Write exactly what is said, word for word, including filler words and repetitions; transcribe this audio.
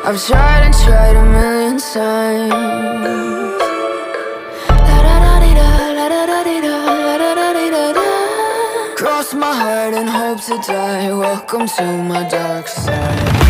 I've tried and tried a million times. La-da-da-dee-da, la-da-da-dee-da, la-da-da-dee-da-da. Cross my heart and hope to die. Welcome to my dark side.